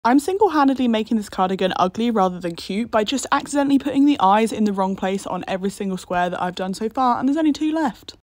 I'm single-handedly making this cardigan ugly rather than cute by just accidentally putting the eyes in the wrong place on every single square that I've done so far, and there's only 2 left.